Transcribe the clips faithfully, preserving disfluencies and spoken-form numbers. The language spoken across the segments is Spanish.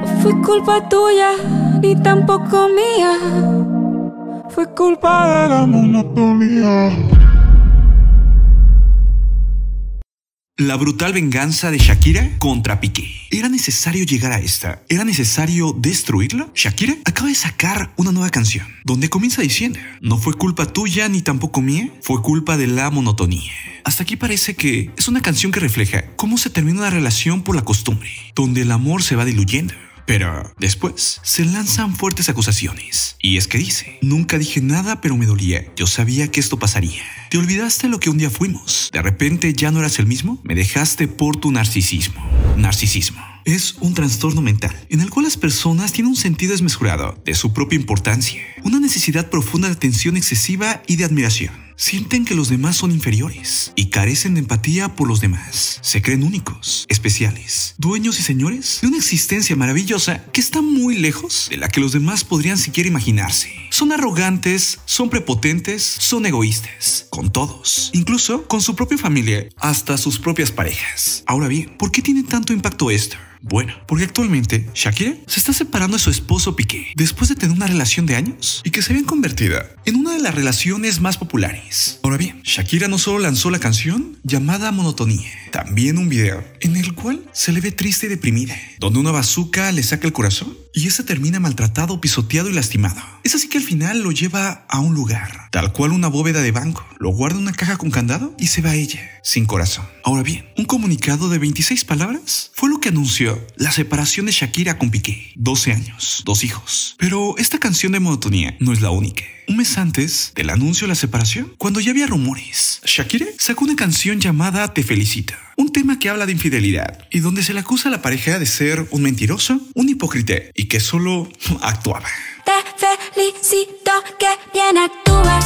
No fue culpa tuya, ni tampoco mía. Fue culpa de la monotonía. La brutal venganza de Shakira contra Piqué. ¿Era necesario llegar a esta? ¿Era necesario destruirla? Shakira acaba de sacar una nueva canción, donde comienza diciendo: no fue culpa tuya ni tampoco mía, fue culpa de la monotonía. Hasta aquí parece que es una canción que refleja cómo se termina una relación por la costumbre, donde el amor se va diluyendo. Pero después se lanzan fuertes acusaciones. Y es que dice: nunca dije nada, pero me dolía. Yo sabía que esto pasaría. Te olvidaste lo que un día fuimos. De repente ya no eras el mismo. Me dejaste por tu narcisismo. Narcisismo es un trastorno mental en el cual las personas tienen un sentido desmesurado de su propia importancia, una necesidad profunda de atención excesiva y de admiración. Sienten que los demás son inferiores y carecen de empatía por los demás. Se creen únicos, especiales, dueños y señores de una existencia maravillosa que está muy lejos de la que los demás podrían siquiera imaginarse. Son arrogantes, son prepotentes, son egoístas, con todos, incluso con su propia familia, hasta sus propias parejas. Ahora bien, ¿por qué tiene tanto impacto esto? Bueno, porque actualmente Shakira se está separando de su esposo Piqué después de tener una relación de años y que se habían convertido en una de las relaciones más populares. Ahora bien, Shakira no solo lanzó la canción llamada Monotonía, también un video en el cual se le ve triste y deprimida, donde una bazooka le saca el corazón y ese termina maltratado, pisoteado y lastimado. Es así que al final lo lleva a un lugar, tal cual una bóveda de banco, lo guarda en una caja con candado y se va a ella, sin corazón. Ahora bien, un comunicado de veintiséis palabras fue lo que anunció la separación de Shakira con Piqué. doce años, dos hijos. Pero esta canción de Monotonía no es la única. Un mes antes del anuncio de la separación, cuando ya había rumores, Shakira sacó una canción llamada Te Felicito, un tema que habla de infidelidad y donde se le acusa a la pareja de ser un mentiroso, un hipócrita y que solo actuaba. Te felicito que bien actúas,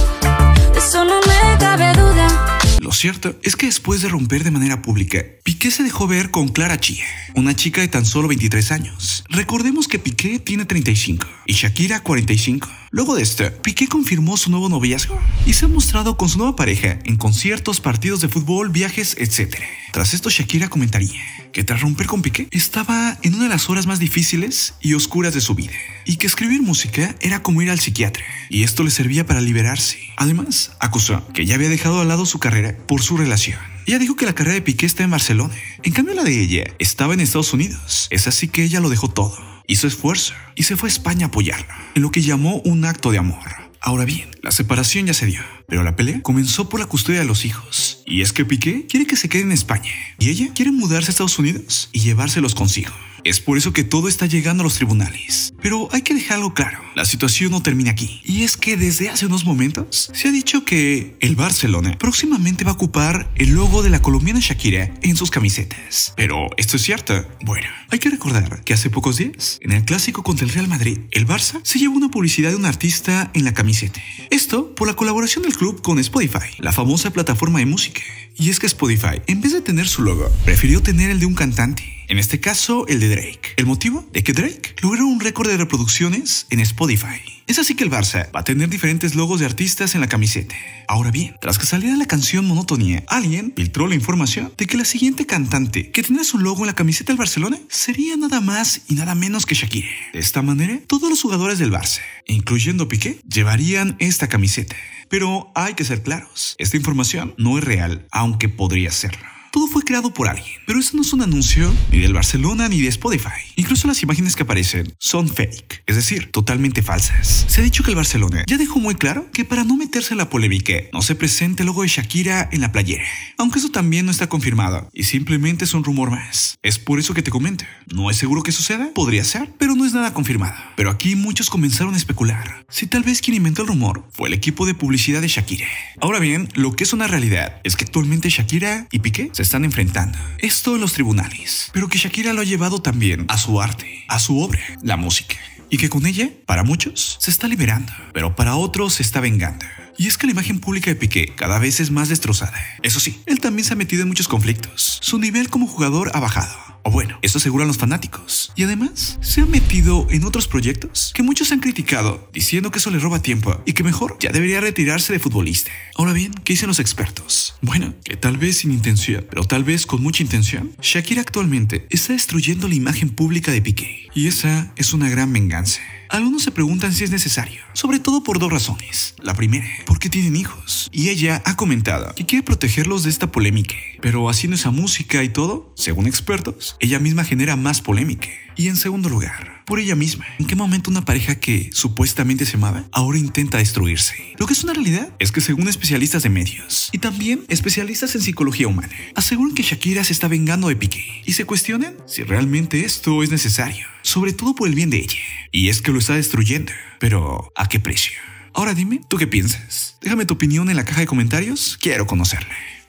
de eso no me cabe duda. Lo cierto es que después de romper de manera pública, Piqué se dejó ver con Clara Chía, una chica de tan solo veintitrés años. Recordemos que Piqué tiene treinta y cinco y Shakira cuarenta y cinco. Luego de esto, Piqué confirmó su nuevo noviazgo y se ha mostrado con su nueva pareja en conciertos, partidos de fútbol, viajes, etcétera. Tras esto, Shakira comentaría que tras romper con Piqué estaba en una de las horas más difíciles y oscuras de su vida y que escribir música era como ir al psiquiatra y esto le servía para liberarse. Además, acusó que ya había dejado de lado su carrera por su relación. Ella dijo que la carrera de Piqué está en Barcelona, en cambio la de ella estaba en Estados Unidos. Es así que ella lo dejó todo, hizo esfuerzo y se fue a España a apoyarlo, en lo que llamó un acto de amor. Ahora bien, la separación ya se dio, pero la pelea comenzó por la custodia de los hijos. Y es que Piqué quiere que se quede en España y ella quiere mudarse a Estados Unidos y llevárselos consigo. Es por eso que todo está llegando a los tribunales. Pero hay que dejar algo claro, la situación no termina aquí. Y es que desde hace unos momentos se ha dicho que el Barcelona próximamente va a ocupar el logo de la colombiana Shakira en sus camisetas. Pero ¿esto es cierto? Bueno, hay que recordar que hace pocos días, en el clásico contra el Real Madrid, el Barça se llevó una publicidad de un artista en la camiseta. Esto por la colaboración del club con Spotify, la famosa plataforma de música. Y es que Spotify, en vez de tener su logo, prefirió tener el de un cantante. En este caso, el de Drake. ¿El motivo? De que Drake logró un récord de reproducciones en Spotify. Es así que el Barça va a tener diferentes logos de artistas en la camiseta. Ahora bien, tras que saliera la canción Monotonía, alguien filtró la información de que la siguiente cantante que tendrá su logo en la camiseta del Barcelona sería nada más y nada menos que Shakira. De esta manera, todos los jugadores del Barça, incluyendo Piqué, llevarían esta camiseta. Pero hay que ser claros, esta información no es real, aunque podría serlo. Todo fue creado por alguien, pero eso no es un anuncio ni del Barcelona ni de Spotify. Incluso las imágenes que aparecen son fake, es decir, totalmente falsas. Se ha dicho que el Barcelona ya dejó muy claro que para no meterse en la polémica no se presente el logo de Shakira en la playera, aunque eso también no está confirmado y simplemente es un rumor más. Es por eso que te comento, no es seguro que suceda, podría ser, pero no es nada confirmado. Pero aquí muchos comenzaron a especular si tal vez quien inventó el rumor fue el equipo de publicidad de Shakira. Ahora bien, lo que es una realidad es que actualmente Shakira y Piqué se están enfrentando. Esto en los tribunales, pero que Shakira lo ha llevado también a su arte, a su obra, la música, y que con ella, para muchos, se está liberando, pero para otros se está vengando. Y es que la imagen pública de Piqué cada vez es más destrozada. Eso sí, él también se ha metido en muchos conflictos. Su nivel como jugador ha bajado. O bueno, eso aseguran los fanáticos. Y además, se ha metido en otros proyectos que muchos han criticado, diciendo que eso le roba tiempo y que mejor ya debería retirarse de futbolista. Ahora bien, ¿qué dicen los expertos? Bueno, que tal vez sin intención, pero tal vez con mucha intención, Shakira actualmente está destruyendo la imagen pública de Piqué. Y esa es una gran venganza. Algunos se preguntan si es necesario, sobre todo por dos razones. La primera, porque tienen hijos, y ella ha comentado que quiere protegerlos de esta polémica, pero haciendo esa música y todo, según expertos, ella misma genera más polémica. Y en segundo lugar, por ella misma. ¿En qué momento una pareja que supuestamente se amaba ahora intenta destruirse? Lo que es una realidad es que según especialistas de medios y también especialistas en psicología humana, aseguran que Shakira se está vengando de Piqué y se cuestionan si realmente esto es necesario, sobre todo por el bien de ella. Y es que lo está destruyendo, pero ¿a qué precio? Ahora dime, ¿tú qué piensas? Déjame tu opinión en la caja de comentarios, quiero conocerla.